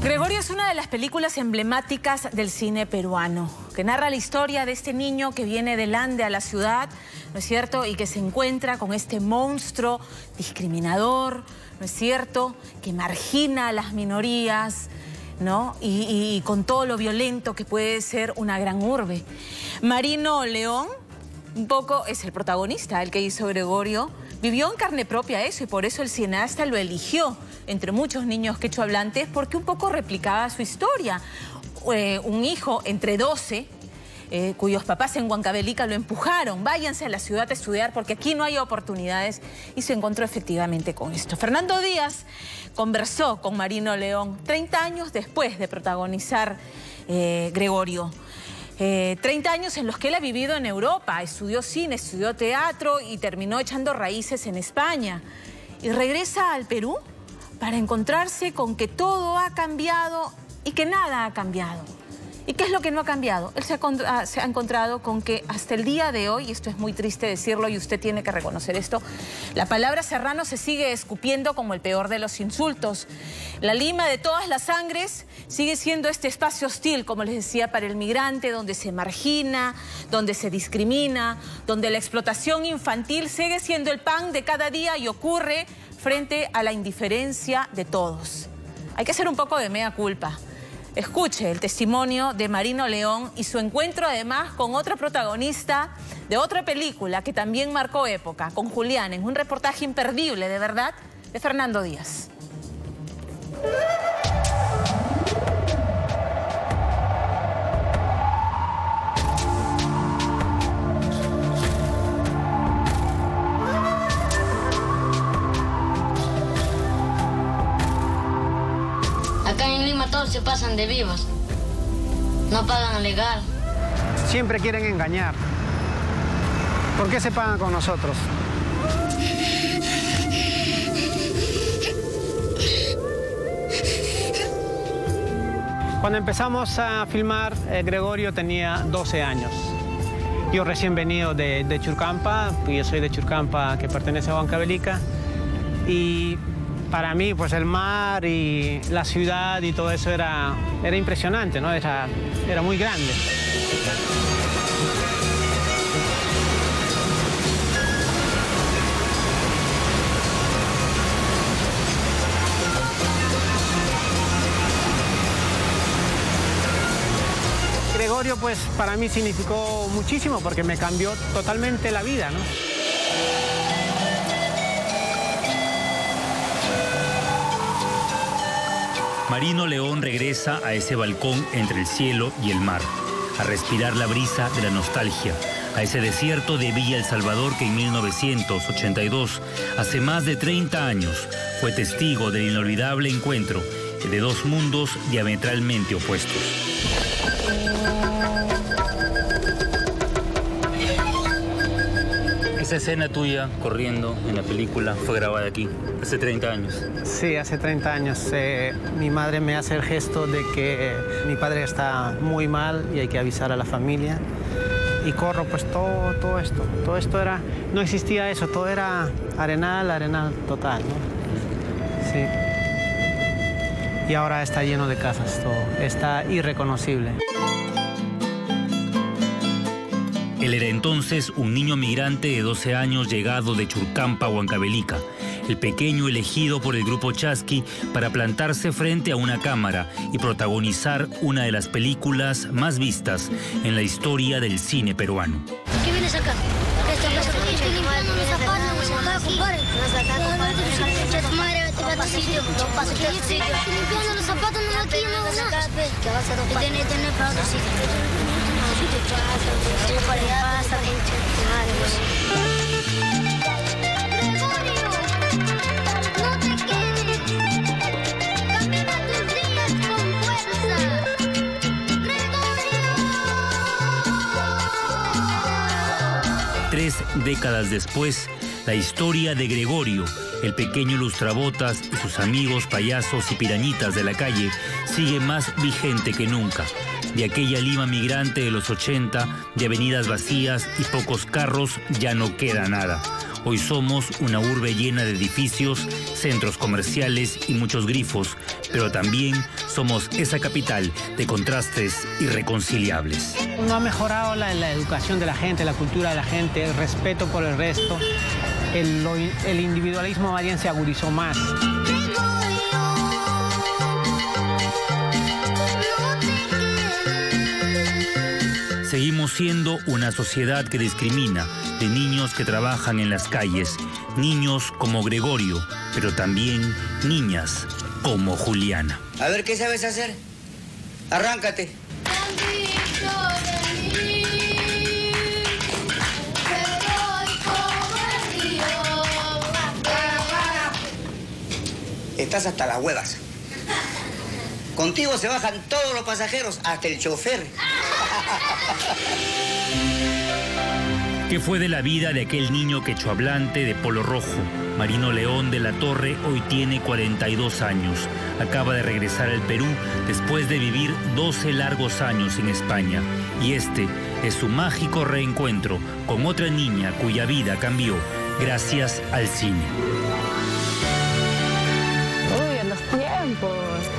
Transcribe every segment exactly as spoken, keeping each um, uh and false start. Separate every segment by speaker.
Speaker 1: Gregorio es una de las películas emblemáticas del cine peruano, que narra la historia de este niño que viene del Ande a la ciudad, ¿no es cierto?, y que se encuentra con este monstruo discriminador, ¿no es cierto?, que margina a las minorías, ¿no?, y, y, y con todo lo violento que puede ser una gran urbe. Marino León, un poco, es el protagonista, el que hizo Gregorio. Vivió en carne propia eso y por eso el cineasta lo eligió entre muchos niños quechohablantes, porque un poco replicaba su historia. Eh, un hijo entre doce, eh, cuyos papás en Huancavelica lo empujaron, váyanse a la ciudad a estudiar porque aquí no hay oportunidades, y se encontró efectivamente con esto. Fernando Díaz conversó con Marino León treinta años después de protagonizar eh, Gregorio. Eh, treinta años en los que él ha vivido en Europa, estudió cine, estudió teatro y terminó echando raíces en España. Y regresa al Perú para encontrarse con que todo ha cambiado y que nada ha cambiado. ¿Y qué es lo que no ha cambiado? Él se ha, se ha encontrado con que hasta el día de hoy, y esto es muy triste decirlo y usted tiene que reconocer esto, la palabra serrano se sigue escupiendo como el peor de los insultos. La Lima de todas las sangres sigue siendo este espacio hostil, como les decía, para el migrante, donde se margina, donde se discrimina, donde la explotación infantil sigue siendo el pan de cada día y ocurre frente a la indiferencia de todos. Hay que hacer un poco de mea culpa. Escuche el testimonio de Marino León y su encuentro además con otro protagonista de otra película que también marcó época, con Julián, en un reportaje imperdible, de verdad, de Fernando Díaz.
Speaker 2: Acá en Lima todos se pasan de vivos. No pagan legal.
Speaker 3: Siempre quieren engañar. ¿Por qué se pagan con nosotros? Cuando empezamos a filmar, eh, Gregorio tenía doce años. Yo recién venido de, de Churcampa, yo soy de Churcampa, que pertenece a Huancavelica. Y para mí, pues el mar y la ciudad y todo eso era, era impresionante, ¿no? Era, era muy grande. Gregorio, pues para mí significó muchísimo porque me cambió totalmente la vida, ¿no?
Speaker 4: Marino León regresa a ese balcón entre el cielo y el mar, a respirar la brisa de la nostalgia, a ese desierto de Villa El Salvador que en mil novecientos ochenta y dos, hace más de treinta años, fue testigo del inolvidable encuentro de dos mundos diametralmente opuestos. Esa escena tuya corriendo en la película fue grabada aquí, hace treinta años.
Speaker 3: Sí, hace treinta años. Eh, mi madre me hace el gesto de que eh, mi padre está muy mal y hay que avisar a la familia. Y corro, pues todo, todo esto. Todo esto era... No existía eso, todo era arenal, arenal total, ¿no? Sí. Y ahora está lleno de casas, todo. Está irreconocible.
Speaker 4: Él era entonces un niño migrante de doce años llegado de Churcampa, Huancavelica, el pequeño elegido por el grupo Chasqui para plantarse frente a una cámara y protagonizar una de las películas más vistas en la historia del cine peruano.
Speaker 2: ¿Qué vienes acá? Estoy limpiando los zapatos, acá, compadre. Madre, vete para tu sitio. Estoy limpiando los zapatos, no aquí, no hago nada. ¿Qué vas a hacer? Tienes que tener para otro sitio.
Speaker 4: Tres décadas después, la historia de Gregorio, el pequeño lustrabotas y sus amigos payasos y pirañitas de la calle, sigue más vigente que nunca. De aquella Lima migrante de los ochenta, de avenidas vacías y pocos carros, ya no queda nada. Hoy somos una urbe llena de edificios, centros comerciales y muchos grifos, pero también somos esa capital de contrastes irreconciliables.
Speaker 3: No ha mejorado la, la educación de la gente, la cultura de la gente, el respeto por el resto. El, lo, el individualismo más bien se agudizó más.
Speaker 4: Seguimos siendo una sociedad que discrimina, de niños que trabajan en las calles, niños como Gregorio, pero también niñas como Juliana.
Speaker 5: A ver, ¿qué sabes hacer? Arráncate. Estás hasta las huevas. Contigo se bajan todos los pasajeros, hasta el chofer.
Speaker 4: ¿Qué fue de la vida de aquel niño quechohablante de polo rojo? Marino León de la Torre hoy tiene cuarenta y dos años. Acaba de regresar al Perú después de vivir doce largos años en España. Y este es su mágico reencuentro con otra niña cuya vida cambió gracias al cine.
Speaker 6: Uy, en los tiempos.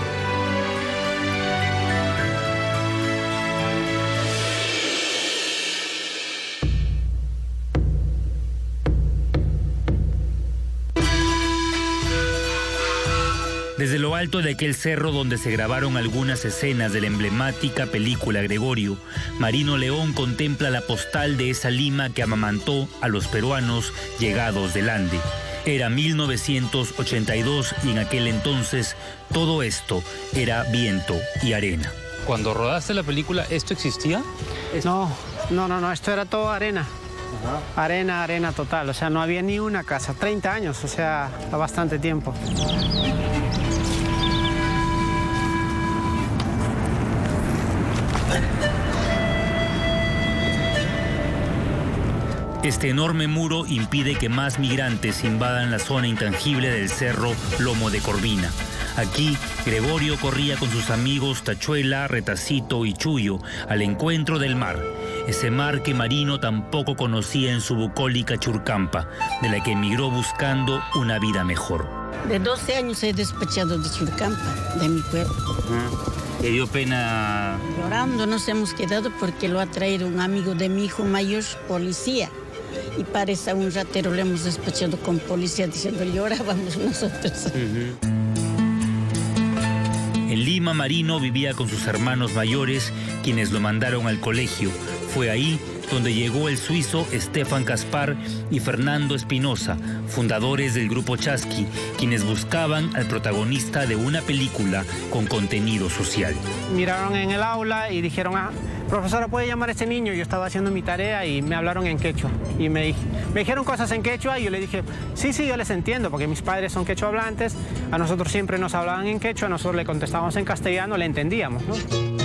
Speaker 4: Desde lo alto de aquel cerro donde se grabaron algunas escenas de la emblemática película Gregorio, Marino León contempla la postal de esa Lima que amamantó a los peruanos llegados del Ande. Era mil novecientos ochenta y dos y en aquel entonces todo esto era viento y arena.
Speaker 7: Cuando rodaste la película, ¿esto existía?
Speaker 3: No, no, no, no, esto era todo arena. Ajá. Arena, arena total, o sea, no había ni una casa. treinta años, o sea, bastante tiempo.
Speaker 4: Este enorme muro impide que más migrantes invadan la zona intangible del cerro Lomo de Corvina. Aquí, Gregorio corría con sus amigos Tachuela, Retacito y Chuyo al encuentro del mar. Ese mar que Marino tampoco conocía en su bucólica Churcampa, de la que emigró buscando una vida mejor.
Speaker 6: De doce años he despechado de Churcampa, de mi pueblo.
Speaker 4: ¿Le dio pena?
Speaker 6: Llorando nos hemos quedado porque lo ha traído un amigo de mi hijo mayor, policía. Y parece a un ratero le hemos despechado con policía diciendo llorábamos nosotros.
Speaker 4: Uh-huh. En Lima, Marino vivía con sus hermanos mayores, quienes lo mandaron al colegio. Fue ahí donde llegó el suizo Stefan Caspar y Fernando Espinosa, fundadores del Grupo Chasqui, quienes buscaban al protagonista de una película con contenido social.
Speaker 3: Miraron en el aula y dijeron, ah, profesora, ¿puede llamar a este niño? Yo estaba haciendo mi tarea y me hablaron en quechua. Y me, me dijeron cosas en quechua y yo le dije, sí, sí, yo les entiendo, porque mis padres son quechua hablantes, a nosotros siempre nos hablaban en quechua, nosotros le contestábamos en castellano, le entendíamos, ¿no?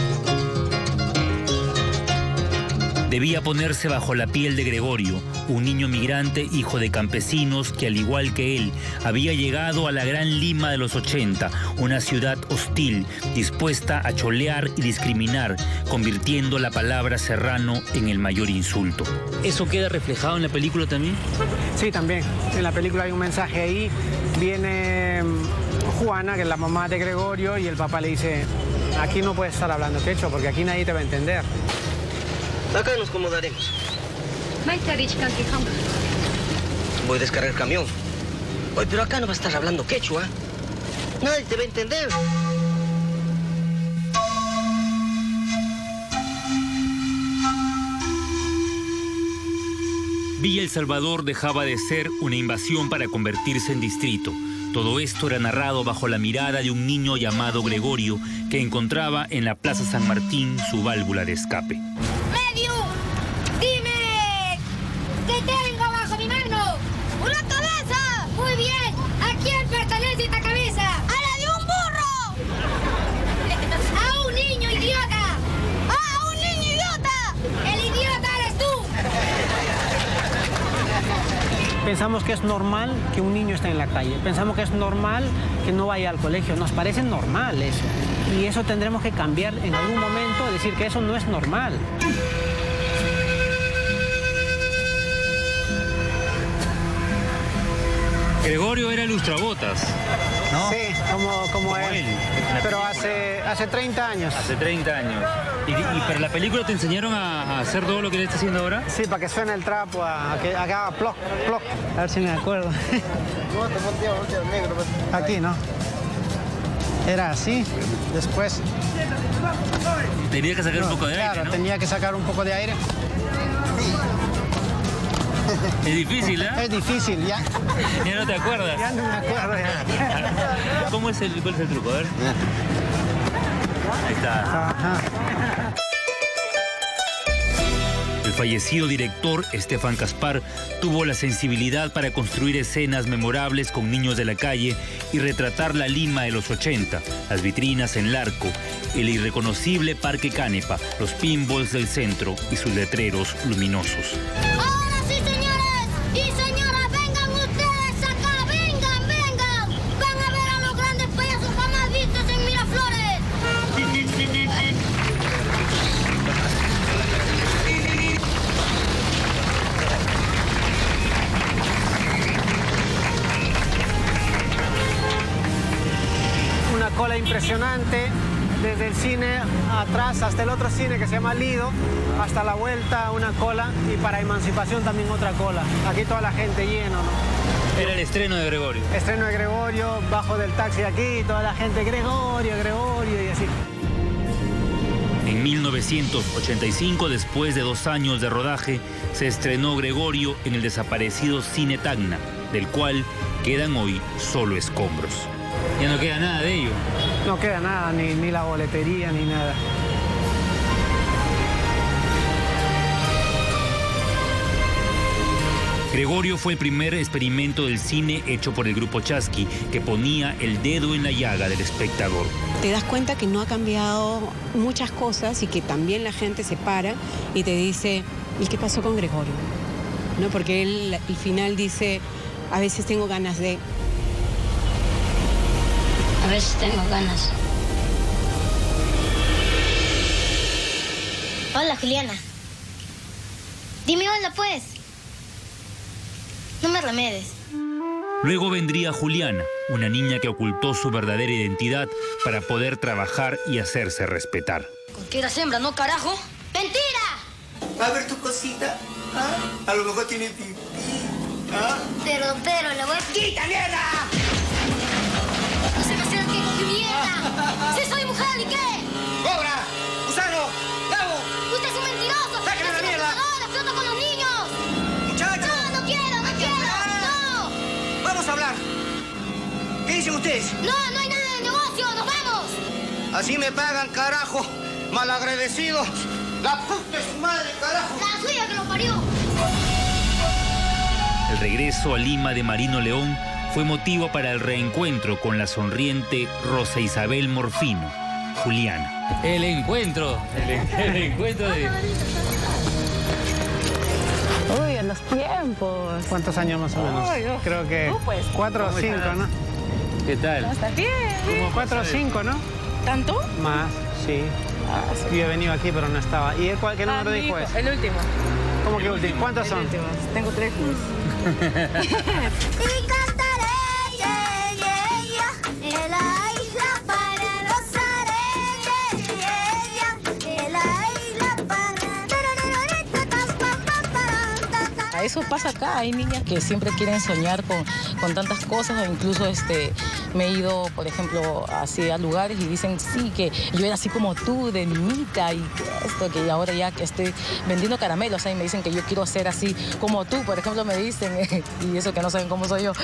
Speaker 4: Debía ponerse bajo la piel de Gregorio, un niño migrante hijo de campesinos que, al igual que él, había llegado a la gran Lima de los ochenta, una ciudad hostil, dispuesta a cholear y discriminar, convirtiendo la palabra serrano en el mayor insulto.
Speaker 7: ¿Eso queda reflejado en la película también?
Speaker 3: Sí, también. En la película hay un mensaje ahí. Viene Juana, que es la mamá de Gregorio, y el papá le dice, aquí no puedes estar hablando quechua porque aquí nadie te va a entender.
Speaker 5: Acá nos acomodaremos. Voy a descargar el camión. Oye, pero acá no vas a estar hablando quechua. Nadie te va a entender.
Speaker 4: Villa El Salvador dejaba de ser una invasión para convertirse en distrito. Todo esto era narrado bajo la mirada de un niño llamado Gregorio, que encontraba en la Plaza San Martín su válvula de escape.
Speaker 2: ¡Dime! ¿Qué tengo bajo mi mano? ¡Una cabeza! Muy bien. ¿A quién pertenece esta cabeza? ¡A la de un burro! ¡A un niño idiota! ¡A un niño idiota! ¡El idiota eres tú!
Speaker 3: Pensamos que es normal que un niño esté en la calle. Pensamos que es normal que no vaya al colegio. Nos parece normal eso. Y eso tendremos que cambiar en algún momento, decir que eso no es normal.
Speaker 7: Gregorio era el lustrabotas, ¿no?
Speaker 3: Sí, como, como,
Speaker 7: Como
Speaker 3: él.
Speaker 7: él, en la
Speaker 3: Pero
Speaker 7: película.
Speaker 3: hace, hace treinta años.
Speaker 7: Hace treinta años. ¿Y, y para la película te enseñaron a, a hacer todo lo que él está haciendo ahora?
Speaker 3: Sí, para que suene el trapo, a, a que haga ploc, ploc. A ver si me acuerdo. Aquí, ¿no? Era así. Después,
Speaker 7: Tenía que sacar un poco de
Speaker 3: claro,
Speaker 7: aire, ¿no?
Speaker 3: tenía que sacar un poco de aire.
Speaker 7: Es difícil, ¿eh?
Speaker 3: Es difícil, ya.
Speaker 7: Ya no te acuerdas.
Speaker 3: Ya no me acuerdo. Ya.
Speaker 7: ¿Cómo es el, cuál es el truco? A ver. Ahí está.
Speaker 3: Ajá.
Speaker 4: El fallecido director Estefan Caspar tuvo la sensibilidad para construir escenas memorables con niños de la calle y retratar la Lima de los ochenta, las vitrinas en Larco, el irreconocible Parque Canepa, los pinballs del centro y sus letreros luminosos.
Speaker 2: Ahora sí, señores y señoras, vengan ustedes acá, vengan, vengan. Van a ver a los grandes payasos jamás vistos en Miraflores.
Speaker 3: Una cola impresionante desde el cine atrás hasta el otro cine que se llama Lido, hasta la vuelta una cola y para Emancipación también otra cola. Aquí toda la gente lleno, ¿no?
Speaker 7: Era el estreno de Gregorio.
Speaker 3: Estreno de Gregorio, bajo del taxi aquí, toda la gente, Gregorio, Gregorio y así.
Speaker 4: En mil novecientos ochenta y cinco, después de dos años de rodaje, se estrenó Gregorio en el desaparecido Cine Tacna, del cual quedan hoy solo escombros.
Speaker 7: Ya no queda nada de ello.
Speaker 3: No queda nada, ni, ni la boletería, ni nada.
Speaker 4: Gregorio fue el primer experimento del cine hecho por el grupo Chasqui, que ponía el dedo en la llaga del espectador.
Speaker 8: Te das cuenta que no ha cambiado muchas cosas y que también la gente se para y te dice, ¿y qué pasó con Gregorio? ¿No? Porque él al final dice, a veces tengo ganas de...
Speaker 2: A veces tengo ganas. Hola, Juliana. Dime hola, pues. No me remedes.
Speaker 4: Luego vendría Juliana, una niña que ocultó su verdadera identidad para poder trabajar y hacerse respetar.
Speaker 2: Cualquiera hembra, ¿no, carajo? ¡Mentira!
Speaker 9: A ver tu cosita. ¿Ah? A lo mejor tiene pipí. ¿Ah?
Speaker 2: Pero, pero, le voy a...
Speaker 9: ¡Quita, mierda!
Speaker 2: ¡No se me acerque, Juliana! ¡Sí soy mujer, ¿y qué?
Speaker 9: ¡Cobra! ¡Gusano! ¡Gabo!
Speaker 2: ¡Usted es un mentiroso!
Speaker 9: ¡Sáqueme la mierda!
Speaker 2: ¡No, flota con los niños!
Speaker 9: ¡Muchachos!
Speaker 2: ¡No, no quiero, no quiero! ¡No!
Speaker 9: Vamos a hablar. ¿Qué dicen ustedes?
Speaker 2: ¡No, no hay nada de negocio! ¡Nos vamos!
Speaker 9: Así me pagan, carajo. Malagradecidos. La puta es su madre, carajo.
Speaker 2: ¡La suya que lo parió!
Speaker 4: El regreso a Lima de Marino León fue motivo para el reencuentro con la sonriente Rosa Isabel Morfino, Juliana.
Speaker 7: El encuentro. El, el encuentro de...
Speaker 6: Uy, en los tiempos.
Speaker 3: ¿Cuántos años más o menos?
Speaker 6: Ay, no.
Speaker 3: Creo que
Speaker 6: No, pues.
Speaker 3: cuatro o
Speaker 7: ¿Cómo
Speaker 3: cinco,
Speaker 7: estás?
Speaker 3: ¿no?
Speaker 7: ¿Qué tal?
Speaker 6: Está bien, bien.
Speaker 3: Como cuatro o cinco, ¿no?
Speaker 6: ¿Tanto?
Speaker 3: Más, sí.
Speaker 6: Ah, sí.
Speaker 3: Yo he venido aquí, pero no estaba. ¿Y él cuál, qué
Speaker 6: Ah,
Speaker 3: número
Speaker 6: mi
Speaker 3: dijo
Speaker 6: hijo,
Speaker 3: eso?
Speaker 6: el último.
Speaker 3: ¿Cómo que último? ¿Cuántos
Speaker 6: El
Speaker 3: son?
Speaker 6: último. Tengo tres hijos.
Speaker 2: Y cantaré, yeah, yeah, yeah, en la isla para los arenques, yeah, yeah, en la isla para...
Speaker 10: Eso pasa acá, hay niñas que siempre quieren soñar con, con tantas cosas, o incluso este, me he ido, por ejemplo, así a lugares y dicen, sí, que yo era así como tú, de niñita, y que esto, que ahora ya que estoy vendiendo caramelos, ahí me dicen que yo quiero ser así como tú, por ejemplo, me dicen, y eso que no saben cómo soy yo.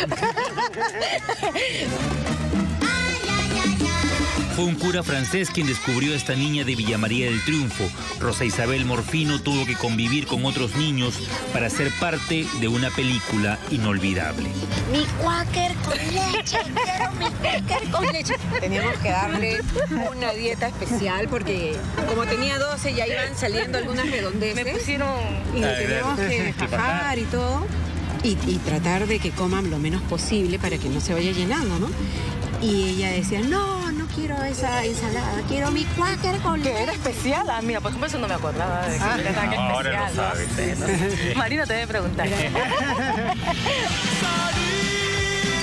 Speaker 4: Fue un cura francés quien descubrió a esta niña de Villa María del Triunfo. Rosa Isabel Morfino tuvo que convivir con otros niños para ser parte de una película inolvidable.
Speaker 2: Mi cuáquer con leche, quiero mi cuáquer con leche.
Speaker 8: Teníamos que darle una dieta especial porque como tenía doce ya iban saliendo algunas redondeces.
Speaker 10: Me pusieron...
Speaker 8: Y
Speaker 7: Ah,
Speaker 8: teníamos
Speaker 7: claro.
Speaker 8: que fajar y todo. Y, y tratar de que coman lo menos posible para que no se vaya llenando, ¿no? Y ella decía, no, no quiero esa ensalada, quiero mi cuáquer con
Speaker 10: Que
Speaker 8: leche.
Speaker 10: era especial, ah, mira, por ejemplo, eso no me acordaba de que
Speaker 3: Ah,
Speaker 10: era tan
Speaker 7: no,
Speaker 10: especial.
Speaker 7: ahora lo sabes.
Speaker 10: sé, no sé. Marina te debe preguntar.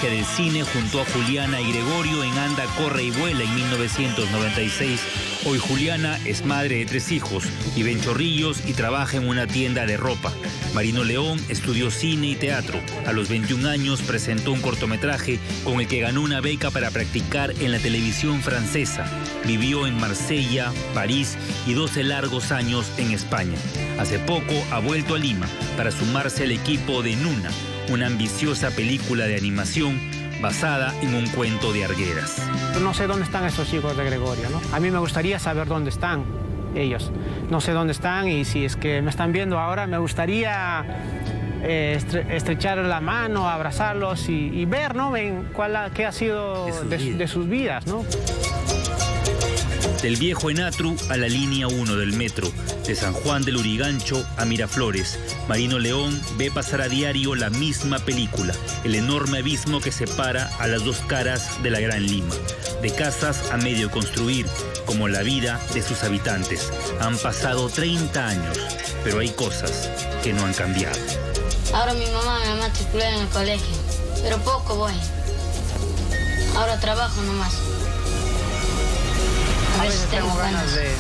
Speaker 4: magia del cine junto a Juliana y Gregorio en Anda, Corre y Vuela en mil novecientos noventa y seis. Hoy Juliana es madre de tres hijos, vive en Chorrillos y trabaja en una tienda de ropa. Marino León estudió cine y teatro. A los veintiún años presentó un cortometraje con el que ganó una beca para practicar en la televisión francesa. Vivió en Marsella, París y doce largos años en España. Hace poco ha vuelto a Lima para sumarse al equipo de Nuna, una ambiciosa película de animación basada en un cuento de Arguedas.
Speaker 3: No sé dónde están esos hijos de Gregorio, ¿no? A mí me gustaría saber dónde están ellos. No sé dónde están y si es que me están viendo ahora, me gustaría eh, estre estrechar la mano, abrazarlos y, y ver, ¿no? En cuál ha, qué ha sido de, sus de, de sus vidas, ¿no?
Speaker 4: Del viejo Enatru a la línea uno del metro, de San Juan del Urigancho a Miraflores, Marino León ve pasar a diario la misma película, el enorme abismo que separa a las dos caras de la Gran Lima. De casas a medio construir, como la vida de sus habitantes. Han pasado treinta años, pero hay cosas que no han cambiado.
Speaker 2: Ahora mi mamá me matriculó en el colegio, pero poco voy. Ahora trabajo nomás. A veces tengo ganas de...